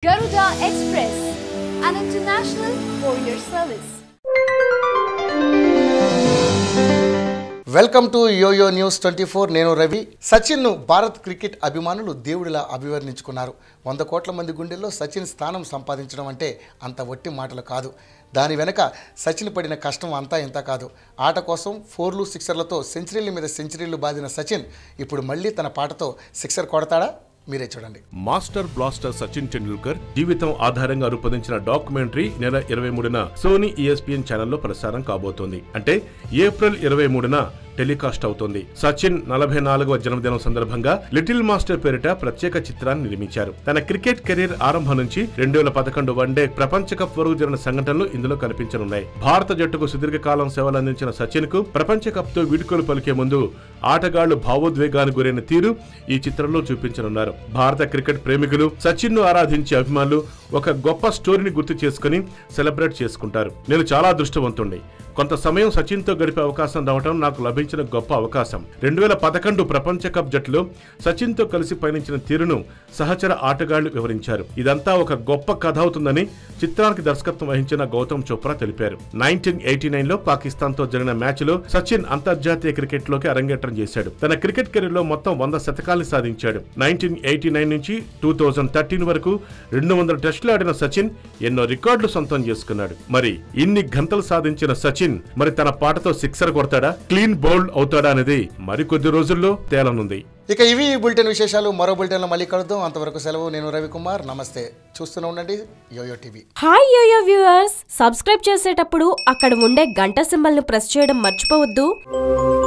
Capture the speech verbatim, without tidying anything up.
Garuda Express, an international courier service. Welcome to YoYo news twenty four. నేను Ravi. సచిన్ను Bharat cricket అభిమానులు దేవుడిలా అభివర్ణించుకున్నారు. వంద కోట్ల మంది గుండెల్లో సచిన్ స్థానం సంపాదించడం అంటే అంత ఒట్టి మాటలు కాదు. దాని వెనక సచిన్ పడిన కష్టం అంతా ఇంత కాదు. ఆట కోసం ఫోర్లు సిక్సర్లతో సెంచరీల మీద సెంచరీలు బాదిన సచిన్ ఇప్పుడు మళ్ళీ తన పాటతో సిక్సర్ కొడతాడా? మీరే చూడండి. మాస్టర్ బ్లాస్టర్ సచిన్ టెండూల్కర్ జీవితం ఆధారంగా రూపొందించిన డాక్యుమెంటరీ నెల ఇరవై మూడున సోనీ ఈఎస్పీఎన్ ఛానల్లో ప్రసారం కాబోతోంది. అంటే ఏప్రిల్ ఇరవై మూడున టెలికాస్ట్ అవుతోంది. సచిన్ నలభై నాలుగవ జన్మదినం సందర్భంగా లిటిల్ మాస్టర్ పేరిట ప్రత్యేక చిత్రాన్ని నిర్మించారు. తన క్రికెట్ కెరీర్ ఆరంభం నుంచి రెండు వేల పదకొండు వన్డే ప్రపంచ కప్ వరకు జరిగిన సంఘటనలు ఇందులో కనిపించనున్నాయి. భారత జట్టుకు సుదీర్ఘకాలం సేవలందించిన సచిన్ కు ప్రపంచ కప్ తో వీడ్కోలు పలికే ముందు ఆటగాళ్లు భావోద్వేగానికి గురైన తీరు ఈ చిత్రంలో చూపించనున్నారు. భారత క్రికెట్ ప్రేమికులు సచిన్ ను ఆరాధించే అభిమానులు ఒక గొప్ప స్టోరీని గుర్తు చేసుకుని సెలబ్రేట్ చేసుకుంటారు. నేను చాలా అదృష్టవంతుణ్ణి. కొంత సమయం సచిన్ తో గడిపే అవకాశం రావడం నాకు లభించిన గొప్ప అవకాశం. రెండు వేల పదకొండు ప్రపంచ కప్ జట్టులో సచిన్ తో కలిసి పయనించిన తీరును సహచర ఆటగాళ్లు వివరించారు. ఇదంతా ఒక గొప్ప కథ అవుతుందని చిత్రానికి దర్శకత్వం వహించిన గౌతమ్ చోప్రా తెలిపారు. నైన్టీన్ ఎయిటీ నైన్ లో పాకిస్తాన్ తో జరిగిన మ్యాచ్ లో సచిన్ అంతర్జాతీయ క్రికెట్ లోకి అరంగేట్రం చేశాడు. తన క్రికెట్ కెరీర్ లో మొత్తం వంద శతకాల్ని సాధించాడు. నైన్టీన్ ఎయిటీ నైన్ నుంచి టూ థౌజండ్ థర్టీన్ వరకు రెండు వందల టెస్టులు ఆడిన సచిన్ ఎన్నో రికార్డులు సొంతం చేసుకున్నాడు. మరి ఇన్ని గంటలు సాధించిన సచిన్ మరి తన పాటతో సిక్సర్ కొడతాడా, క్లీన్ బౌల్డ్ అవుతాడా అనేది మరికొద్ది రోజుల్లో తేలనుంది. ఇక ఇవి బులెటిన్ విశేషాలు. మరో బులెటిన్ లో మళ్ళీ కలుద్దాం. అంతవరకు సెలవు. నేను రవికుమార్. నమస్తే. చూస్తూనే ఉండండి YoYo TV. Hi YoYo viewers, subscribe చేసేటప్పుడు అక్కడ ఉండే గంట సింబల్ ను ప్రెస్ చేయడం మర్చిపోవద్దు.